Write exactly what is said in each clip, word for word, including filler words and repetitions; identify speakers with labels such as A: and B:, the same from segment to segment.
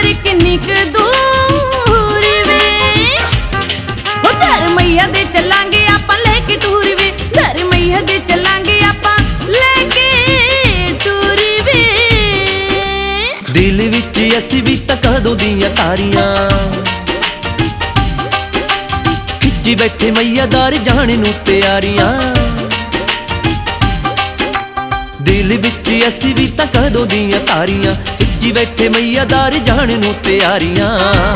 A: मंदिर किन्नी क दूर वे, दर मैया दे चलांगे आपां लेके टूर वे, दर मैया दे चलांगे आपां लेके टूर वे।
B: दिल विच असी भी तां कदों दियां तारियां खिच्ची बैठे मैया दर जाने नूं तैयारियां। दिल विच असी भी तां कदों दियां तारियां खिच्ची बैठे मैया दर जाने नूं तैयारियां।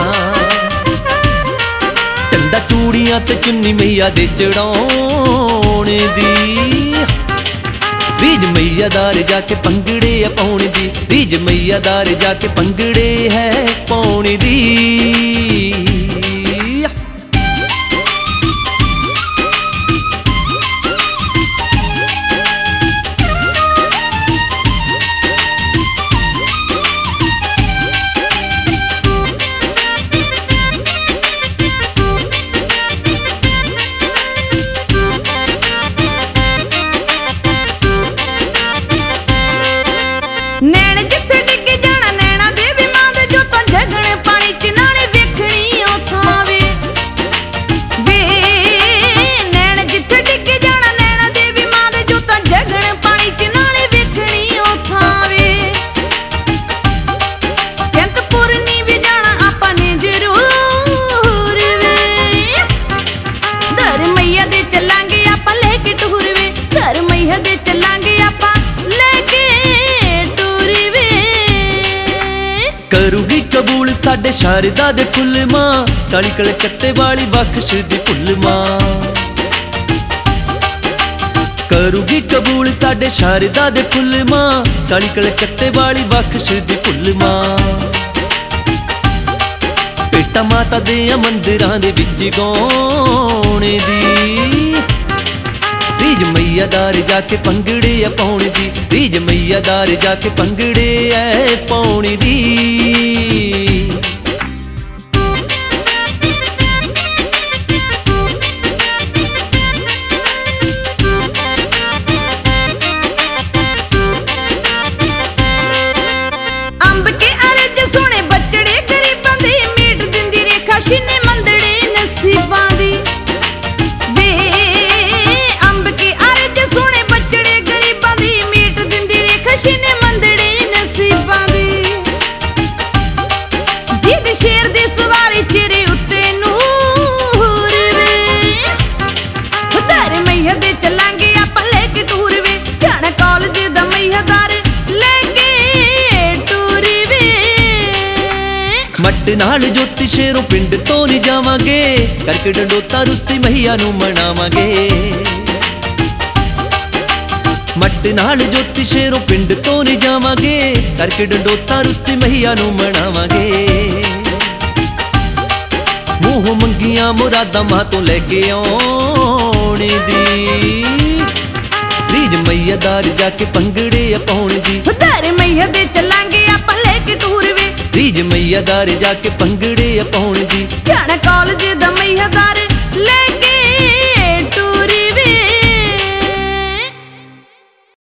B: टंडा चूड़ियां ते चुन्नी मैया दे चढ़ाउण दी, रीज मैया दर जाके पंगड़े पाउण दी, रीज मैया दर जाके पंगड़े है पाउण दी।
A: नैण जिथे डिग जाना नैना देवी मां दे जोतां जगण पानी च नाले वेखणी उथां वे, वे नैण जिथे डिग जाना नैना देवी मां दे जोतां जगण पानी च नाले वेखणी उथां वे। चिंतपुरनी भी जाना आपां ने जरूर वे, दर मैया दे चलांगे आपां लेके टूर वे, दर मैया दे चलांगे आपां लेके।
B: करूगी कबूल साडे शारदा दे फुल मां, काली कलकत्ते वाली बख्श दी फुल मां। करूगी कबूल साडे शारदा दे फुल मां, काली कलकत्ते वाली बख्श दी फुल मां। पेटा माता दे मंदिरां दे विच गाउण दी, रीज मैया दर जाके पंगड़े पाउण दी, रीज मैया दर जाके पंगड़े ऐ पाउण दी।
A: अंब के अरज सोने बचड़े गरीबां दी, मीट दिंदी रेखा शिने मंदड़े नसीबां दी। शेर दी सवारी चेहरे उत्ते नूर वे, दर मैया दे चलांगे आपां लेके टूर वे, जाना कॉलेज दा मैया दर लेके टूर वे।
B: मट नाल जोती शेरों पिंड तो नहीं जावांगे, करके डंडोता रुस्सी मैया नूं मनावांगे। मट नाल जोती शेरों पिंड तो नहीं जावांगे, करके डंडोता रुस्सी मैया नूं मनावांगे। मूह मंगियां मुरादां मां तो लेके आउण दी, रीज मैया दर जाके पंगड़े पाउण दी,
A: दर मैया दे चलांगे आपां लेके टूर वे,
B: रीज मैया दर जाके पंगड़े पाउण दी,
A: जाना कॉलेज दा मैया दर